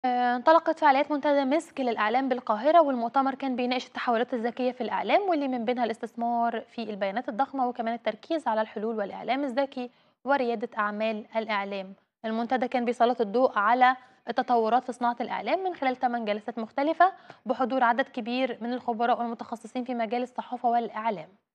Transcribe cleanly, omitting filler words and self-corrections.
انطلقت فعاليات منتدى مسك للإعلام بالقاهرة، والمؤتمر كان بيناقش التحولات الذكية في الإعلام واللي من بينها الاستثمار في البيانات الضخمة وكمان التركيز على الحلول والإعلام الذكي وريادة أعمال الإعلام. المنتدى كان بيسلط الضوء على التطورات في صناعة الإعلام من خلال 8 جلسات مختلفة بحضور عدد كبير من الخبراء والمتخصصين في مجال الصحافة والإعلام.